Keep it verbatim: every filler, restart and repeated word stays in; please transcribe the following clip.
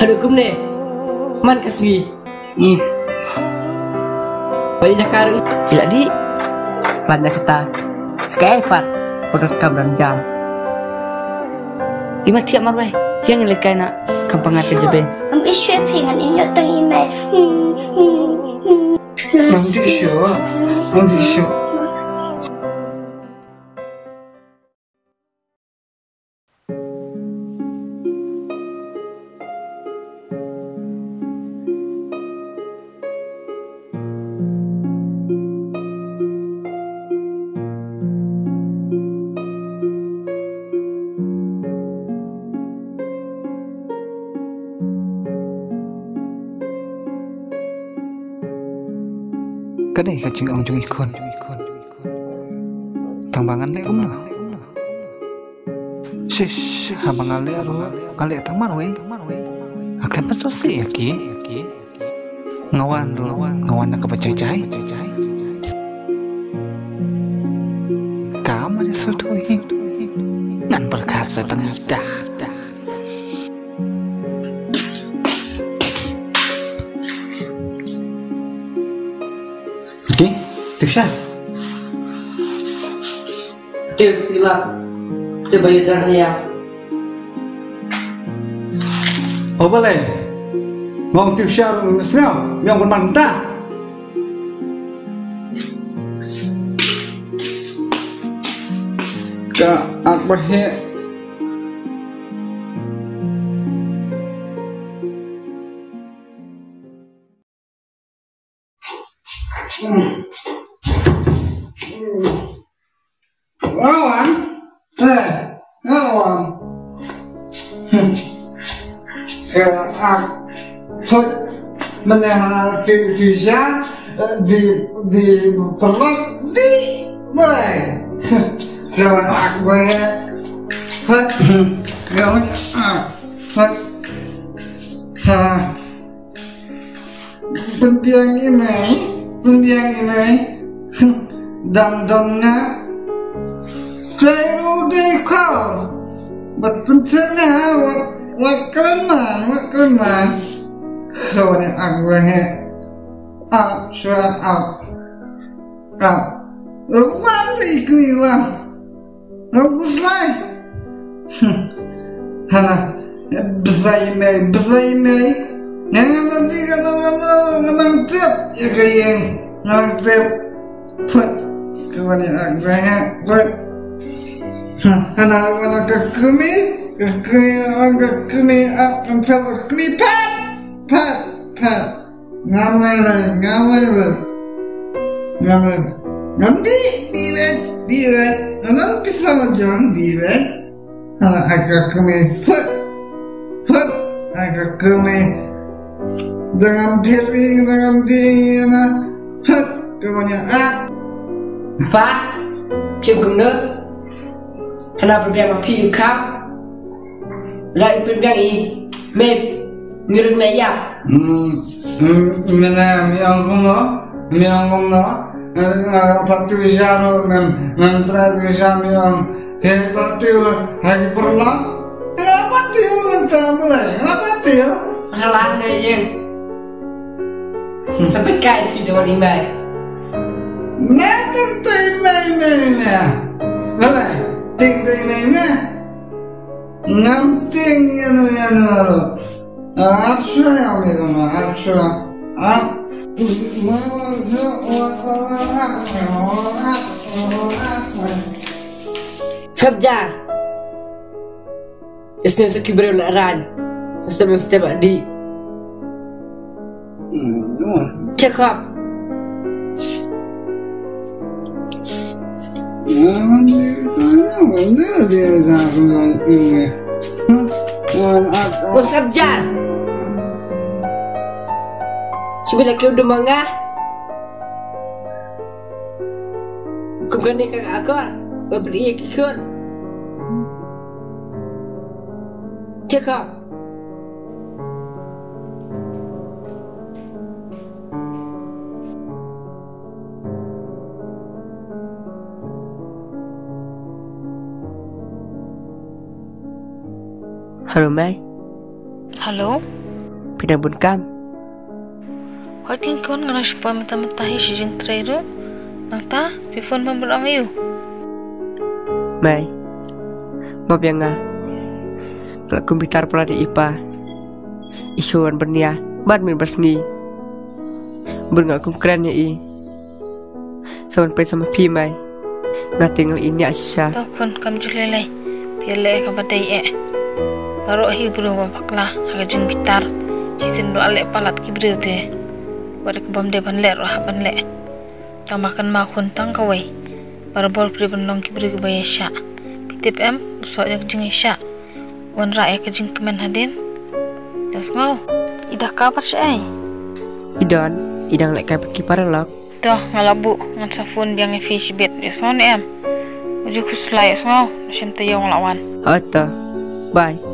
Hadu kumne man kasgi hmm balik Dakar tidak di banyak kita sekepat udah kamran jam ima tiap marwai yang lekai nak kampangan kerja be am isu pengen inyo tang email nanti show nanti show cái này là chuyện ông chung ikon thằng bạn anh lấy cũng nào shish hả bạn anh lấy rồi anh lấy thằng mana wei akan pas sosial ya ki ngawan rồi ngawan nak baca cai kamu ada sesuatu ini ngan berkarsa tengah dah Tiếp sao? Tiếp sila tiếp bây giờ ya Apa boleh? Ngomong tiếp sao sao? Yang bermantap. Ka akbar he Lawan, eh, lawan. Kalau aku put menahan Indonesia di di perut di boleh. Kalau aku boleh put, kalau put, ha, pendiang ini, pendiang ini, dam-damnya. Saya udah kau, buat pentingnya, buat buat keleman, buat keleman. Kau ni aku he, up, shut up, up. Lepas ni ikut iwan, bagus lah. Hana, besar ini, besar ini. Yang nanti kata kata kata tiap, ya kaya yang tiap. Put, kau ni aku he, put. Anak anak kekumi, kekumi, kekumi, apa kekumi, pat, pat, pat, ngamai lah, ngamai lah, ngamai lah, nanti diret, diret, anak pisah jangan diret, anak kekumi, put, put, kekumi, jangan diri, jangan diri, anak, put, kemudian ah, pak kim kumne hana berbiang api ukap lai berbiang i me ngirung me ya hmm mana miang kono miang kono patu jaro mem mem tras jaro miang ke patu hari perla kenapa tu entah boleh kenapa tu halan ne yang sampai kai pi de wani mai Nanti mai mai mai boleh ting ting mai mai nganting yano yano aro action yang itu mah action ah sabja isne sekibre laran sebelum setiap di check up mana dia sangat ini oh sabja sebila kau udah mangga kau kan ni kau akar beri ikut check up Halo Mai. Halo. pinabun kam. Hoi ting kon ngana sipa mata mata hi si jeng trairu. Nangta pifon mambelang ayu. Mai. Bab yang nga. Ngelak kumpitar pelati ipa. Isuan bernia, bad min basngi. Berngal kum kerennya i. Sawan pe sama pi mai. Ngating ini asya. Tau kon kam julelai. Piale ka badai e. Baru hi buru babakla haga jeng bitar. Jisin do ale palat ki brede. Bada ke bam de ban le roh ban le. Tamakan ma kun tang kawai. Baru bol pri ban long ki brede baya sya. Pitip em usok yak jeng sya. Wan ra ka jeng kemen hadin. Das ngau. Idah kabar syai. Idon, idang lek kabar ki paralok. Toh ngalabu ngan safun biang fish bed ya son em. Ujuk kuslai ngau. Nasim tayong lawan. Ata. Bye.